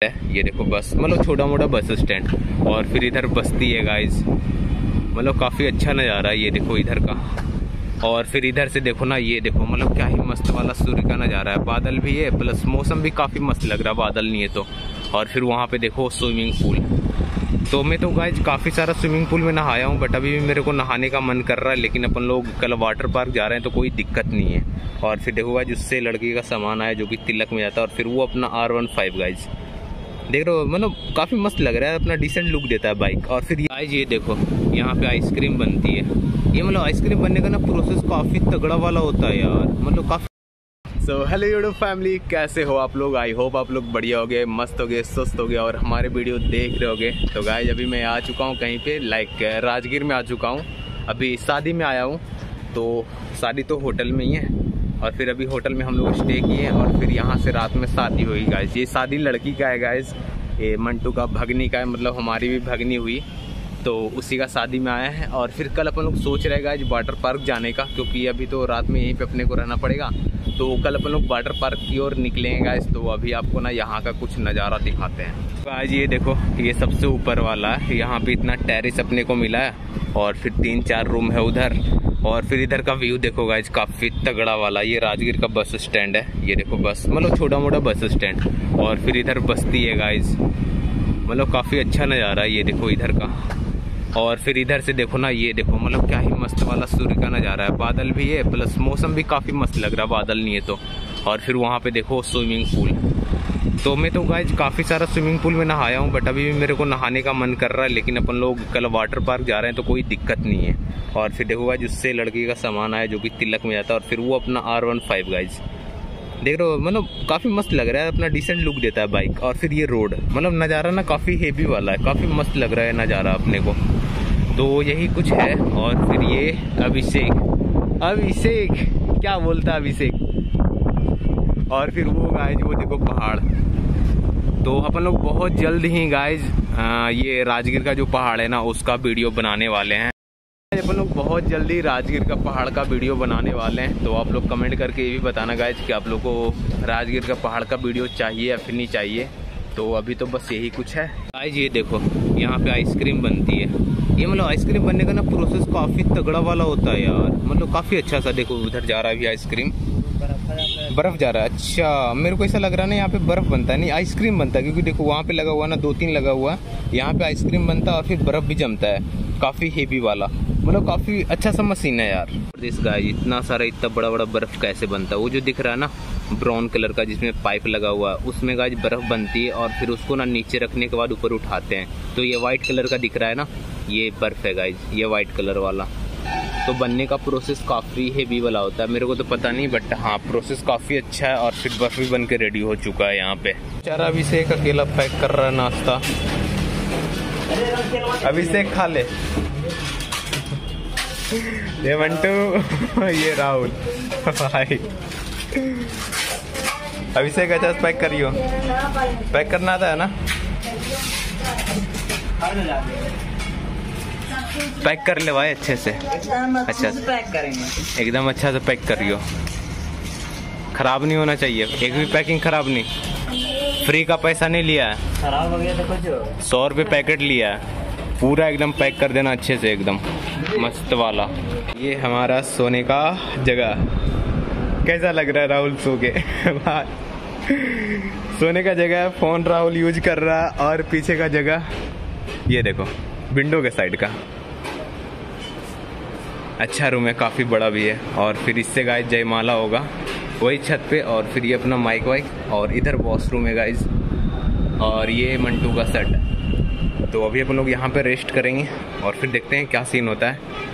ये देखो बस, मतलब छोटा मोटा बस स्टैंड। और फिर इधर बस्ती है गाइज, मतलब काफ़ी अच्छा नज़ारा है ये देखो इधर का। और फिर इधर से देखो ना, ये देखो मतलब क्या ही मस्त वाला सूर्य का नज़ारा है। बादल भी है प्लस मौसम भी काफ़ी मस्त लग रहा है, बादल नहीं है तो। और फिर वहाँ पे देखो स्विमिंग पूल। तो मैं तो गाइज काफ़ी सारा स्विमिंग पूल में नहाया हूँ, बट अभी भी मेरे को नहाने का मन कर रहा है। लेकिन अपन लोग कल वाटर पार्क जा रहे हैं तो कोई दिक्कत नहीं है। और फिर देखो गाइज उससे लड़की का सामान आया जो कि तिलक में जाता है। और फिर वो अपना R15 गाइज देख रहे हो, मतलब काफ़ी मस्त लग रहा है, अपना डिसेंट लुक देता है बाइक। और फिर गाइज ये देखो यहाँ पे आइसक्रीम बनती है। ये मतलब आइसक्रीम बनने का ना प्रोसेस काफ़ी तगड़ा वाला होता है यार, मतलब काफ़ी। सो हेलो यूट्यूब फैमिली, कैसे हो आप लोग? आई होप आप लोग बढ़िया हो गए, मस्त हो गए, स्वस्थ हो गए और हमारे वीडियो देख रहे होगे। तो गाइज अभी मैं आ चुका हूँ कहीं पे, लाइक राजगीर में आ चुका हूँ। अभी शादी में आया हूँ, तो शादी तो होटल में ही है। और फिर अभी होटल में हम लोग स्टे किए और फिर यहाँ से रात में शादी हुई गाइज। ये शादी लड़की का है गाइज, ये मंटू का भगनी का है, मतलब हमारी भी भगनी हुई, तो उसी का शादी में आया है। और फिर कल अपन लोग सोच रहे हैं गाइज वाटर पार्क जाने का, क्योंकि अभी तो रात में यहीं पे अपने को रहना पड़ेगा। तो कल अपन लोग वाटर पार्क की ओर निकलेंगे गाइज। तो अभी आपको ना यहाँ का कुछ नज़ारा दिखाते हैं। तो आज ये देखो, ये सबसे ऊपर वाला है, यहाँ पे इतना टेरेस अपने को मिला है। और फिर 3-4 रूम है उधर। और फिर इधर का व्यू देखो गाइज, काफ़ी तगड़ा वाला। ये राजगीर का बस स्टैंड है, ये देखो बस, मतलब छोटा मोटा बस स्टैंड। और फिर इधर बस्ती है गाइज, मतलब काफ़ी अच्छा नज़ारा है ये देखो इधर का। और फिर इधर से देखो ना, ये देखो मतलब क्या ही मस्त वाला सूर्य का नज़ारा है। बादल भी है प्लस मौसम भी काफ़ी मस्त लग रहा है, बादल नहीं है तो। और फिर वहाँ पे देखो स्विमिंग पूल। तो मैं तो गाइज काफ़ी सारा स्विमिंग पूल में नहाया हूँ, बट अभी भी मेरे को नहाने का मन कर रहा है। लेकिन अपन लोग कल वाटर पार्क जा रहे हैं तो कोई दिक्कत नहीं है। और फिर देखो गाइज उससे लड़की का सामान आया जो कि तिलक में जाता है। और फिर वो अपना R15 गाइज देख रहे हो, मतलब काफ़ी मस्त लग रहा है, अपना डिसेंट लुक देता है बाइक। और फिर ये रोड, मतलब नज़ारा ना काफ़ी हेवी वाला है, काफ़ी मस्त लग रहा है नज़ारा अपने को। तो यही कुछ है। और फिर ये अभिषेक क्या बोलता है अभिषेक। और फिर वो गाइज वो देखो पहाड़। तो अपन लोग बहुत जल्द ही गाइज ये राजगीर का जो पहाड़ है ना उसका वीडियो बनाने वाले हैं। अपन लोग बहुत जल्दी राजगीर का पहाड़ का वीडियो बनाने वाले हैं। तो आप लोग कमेंट करके ये भी बताना गाइज कि आप लोग को राजगीर का पहाड़ का वीडियो चाहिए या फिर नहीं चाहिए। तो अभी तो बस यही कुछ है गाइज। ये देखो यहाँ पे आइसक्रीम बनती है। ये मतलब आइसक्रीम बनने का ना प्रोसेस काफ़ी तगड़ा वाला होता है यार, मतलब काफ़ी अच्छा सा। देखो उधर जा रहा है अभी आइसक्रीम, बर्फ जा रहा है। अच्छा मेरे को ऐसा लग रहा है ना यहाँ पे बर्फ बनता है, नहीं आइसक्रीम बनता है। क्योंकि देखो वहाँ पे लगा हुआ ना 2-3 लगा हुआ, यहाँ पे आइसक्रीम बनता है और फिर बर्फ भी जमता है, काफ़ी हेवी वाला, मतलब काफ़ी अच्छा सा मशीन है यार। इस गाइस इतना सारा इतना बड़ा बड़ा बर्फ कैसे बनता है? वो जो दिख रहा है ना ब्राउन कलर का जिसमें पाइप लगा हुआ है, उसमें गाइस बर्फ बनती है। और फिर उसको ना नीचे रखने के बाद ऊपर उठाते हैं। तो ये वाइट कलर का दिख रहा है ना, ये बर्फ है गाइस, ये वाइट कलर वाला। तो बनने का प्रोसेस काफ़ी हेवी वाला होता है, मेरे को तो पता नहीं, बट हाँ प्रोसेस काफ़ी अच्छा है। और फिर बर्फ भी बन के रेडी हो चुका है यहाँ पे। बेचारा अभिषेक अकेला पैक कर रहा है नाश्ता। अभिषेक खा ले, ये मंटू ये राहुल भाई। अभिषेक अच्छा पैक करियो, पैक करना आता है ना? पैक कर ले भाई अच्छे से, अच्छा से पैक करेंगे, एकदम अच्छा से पैक करियो, खराब नहीं होना चाहिए। एक भी पैकिंग खराब नहीं, फ्री का पैसा नहीं लिया है, खराब हो गया तो कुछ 100 रुपये पैकेट लिया है, पूरा एकदम पैक कर देना अच्छे से, एकदम मस्त वाला। ये हमारा सोने का जगह कैसा लग रहा है राहुल सो के सोने का जगह है, फोन राहुल यूज कर रहा है। और पीछे का जगह ये देखो विंडो के साइड का अच्छा रूम है, काफ़ी बड़ा भी है। और फिर इससे गाइस जयमाला होगा वही छत पे। और फिर ये अपना माइक वाइक, और इधर वॉशरूम है गाइस, और ये मंटू का सेट। तो अभी अपन लोग यहाँ पे रेस्ट करेंगे और फिर देखते हैं क्या सीन होता है।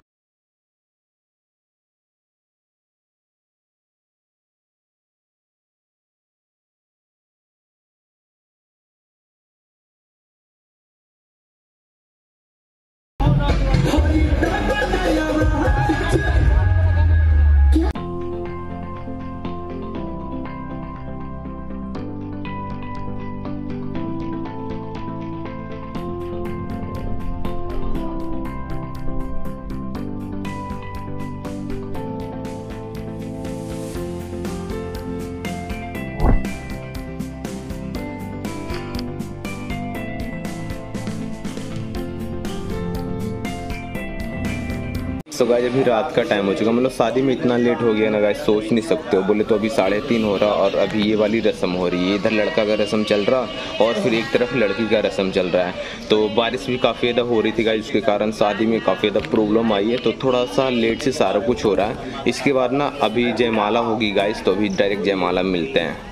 सो गाइस अभी रात का टाइम हो चुका, मतलब शादी में इतना लेट हो गया ना गाइस, सोच नहीं सकते हो। बोले तो अभी 3:30 हो रहा और अभी ये वाली रस्म हो रही है, इधर लड़का का रस्म चल रहा और फिर एक तरफ लड़की का रस्म चल रहा है। तो बारिश भी काफ़ी ज़्यादा हो रही थी गाइस, उसके कारण शादी में काफ़ी ज़्यादा प्रॉब्लम आई है, तो थोड़ा सा लेट से सारा कुछ हो रहा है। इसके बाद ना अभी जयमाला होगी गाइस, तो अभी डायरेक्ट जयमाला में मिलते हैं।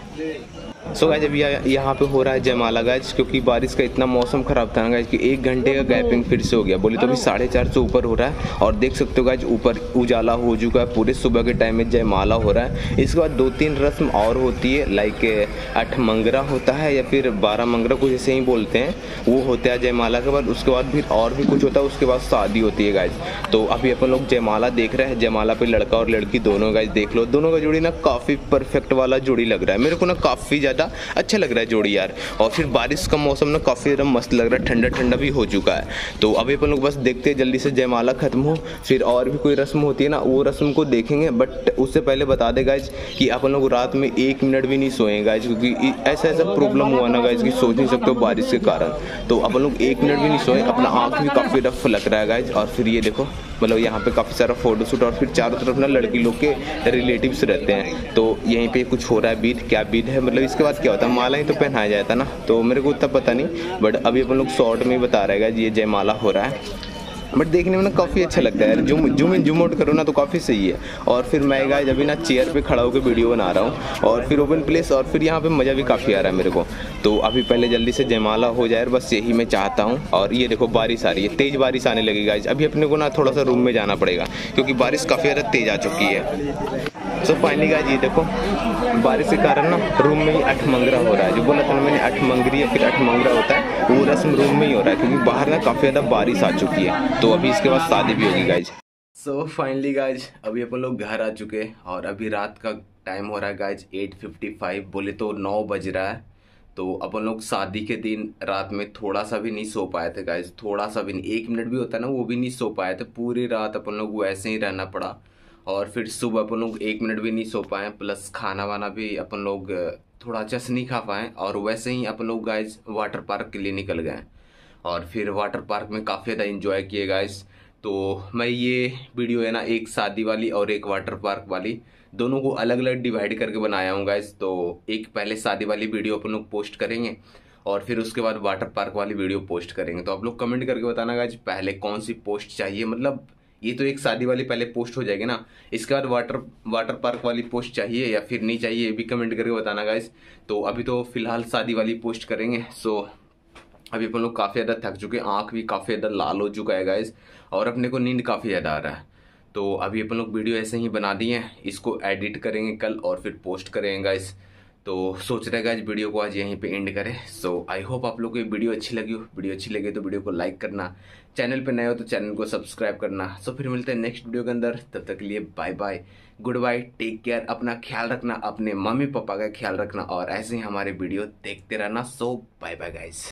सो गाइस अभी यहाँ पे हो रहा है जयमाला गाइस, क्योंकि बारिश का इतना मौसम खराब था ना गाइस कि 1 घंटे का गैपिंग फिर से हो गया। बोले तो अभी 4:30 से ऊपर हो रहा है और देख सकते हो गाइस ऊपर उजाला हो चुका है, पूरे सुबह के टाइम में जयमाला हो रहा है। इसके बाद 2-3 रस्म और होती है, लाइक 8 मंगरा होता है या फिर 12 मंगरा कुछ ऐसे ही बोलते हैं, वो होता है जयमाला के बाद। उसके बाद फिर और भी कुछ होता है, उसके बाद शादी होती है गाइस। तो अभी अपन लोग जयमाला देख रहे हैं, जयमाला पे लड़का और लड़की दोनों गाइस देख लो, दोनों का जोड़ी ना काफ़ी परफेक्ट वाला जोड़ी लग रहा है मेरे को ना, काफ़ी ज़्यादा अच्छा लग रहा है जोड़ी यार। और फिर बारिश का मौसम ना काफ़ी ज़्यादा मस्त लग रहा है, ठंडा ठंडा भी हो चुका है। तो अभी अपन लोग बस देखते हैं जल्दी से जयमाला खत्म हो, फिर और भी कोई रस्म होती है ना वो रस्म को देखेंगे। बट उससे पहले बता दे गाइज कि अपन लोग रात में 1 मिनट भी नहीं सोएंगे गाइज, क्योंकि ऐसा प्रॉब्लम हुआ ना गाइज कि सोच नहीं सकते हो बारिश के कारण। तो अपन लोग 1 मिनट भी नहीं सोए, अपना आँख भी काफ़ी रफ लग रहा है गाइज। और फिर ये देखो मतलब यहाँ पे काफ़ी सारा फोटोशूट और फिर चारों तरफ ना लड़की लोग के रिलेटिव्स रहते हैं। तो यहीं पे कुछ हो रहा है, बीट क्या बीट है, मतलब इसके बाद क्या होता है, माला ही तो पहनाया जाता ना, तो मेरे को उतना पता नहीं। बट अभी अपन लोग शॉर्ट में ही बता रहे हैं ये जयमाला हो रहा है। बट देखने में ना काफ़ी अच्छा लगता है यार, जूम आउट करो ना तो काफ़ी सही है। और फिर मैं गाइस अभी ना चेयर पे खड़ा होकर वीडियो बना रहा हूँ और फिर ओपन प्लेस, और फिर यहाँ पे मज़ा भी काफ़ी आ रहा है मेरे को। तो अभी पहले जल्दी से जयमाला हो जाए, बस यही मैं चाहता हूँ। और ये देखो बारिश आ रही है, तेज़ बारिश आने लगी गाइस। अभी अपने को ना थोड़ा सा रूम में जाना पड़ेगा क्योंकि बारिश काफ़ी ज़्यादा तेज़ आ चुकी है। सो फाइनली गाइस ये देखो बारिश के कारण ना रूम में ही 8 मंगरा हो रहा है। जो बोला था मैंने 8 मंगरी या फिर 8 मंगरा होता है, वो रस्म रूम में ही हो रहा है क्योंकि बाहर ना काफ़ी ज़्यादा बारिश आ चुकी है। तो अभी इसके बाद शादी भी होगी गाइज। सो फाइनली गाइज अभी अपन लोग घर आ चुके हैं और अभी रात का टाइम हो रहा है गाइज 8:55, बोले तो 9 बज रहा है। तो अपन लोग शादी के दिन रात में थोड़ा सा भी नहीं सो पाए थे गाइज, थोड़ा सा भी नहीं, 1 मिनट भी होता है ना वो भी नहीं सो पाए थे। पूरी रात अपन लोग वैसे ही रहना पड़ा और फिर सुबह अपन लोग 1 मिनट भी नहीं सो पाए, प्लस खाना वाना भी अपन लोग थोड़ा अच्छा से नहीं खा पाए। और वैसे ही अपन लोग गाइज वाटर पार्क के लिए निकल गए और फिर वाटर पार्क में काफ़ी ज़्यादा इंजॉय किए गाइज। तो मैं ये वीडियो है ना एक शादी वाली और एक वाटर पार्क वाली, दोनों को अलग अलग डिवाइड करके बनाया हूँ गाइज। तो एक पहले शादी वाली वीडियो अपन लोग पोस्ट करेंगे और फिर उसके बाद वाटर पार्क वाली वीडियो पोस्ट करेंगे। तो आप लोग कमेंट करके बताना गाइज पहले कौन सी पोस्ट चाहिए, मतलब ये तो एक शादी वाली पहले पोस्ट हो जाएगी ना, इसके बाद वाटर पार्क वाली पोस्ट चाहिए या फिर नहीं चाहिए, ये भी कमेंट करके बताना गाइज। तो अभी तो फिलहाल शादी वाली पोस्ट करेंगे। सो अभी अपन लोग काफ़ी ज़्यादा थक चुके हैं, आँख भी काफ़ी ज़्यादा लाल हो चुका है गाइज और अपने को नींद काफ़ी ज़्यादा आ रहा है। तो अभी अपन लोग वीडियो ऐसे ही बना दिए हैं, इसको एडिट करेंगे कल और फिर पोस्ट करेंगे गाइज। तो सोच रहे गाइज वीडियो को आज यहीं पे एंड करें। सो आई होप आप लोग को ये वीडियो अच्छी लगी हो। वीडियो अच्छी लगे तो वीडियो को लाइक करना, चैनल पे नए हो तो चैनल को सब्सक्राइब करना। सो फिर मिलते हैं नेक्स्ट वीडियो के अंदर, तब तक के लिए bye bye, good bye, take care, अपना ख्याल रखना, अपने मम्मी पापा का ख्याल रखना और ऐसे ही हमारे वीडियो देखते रहना। So bye bye guys.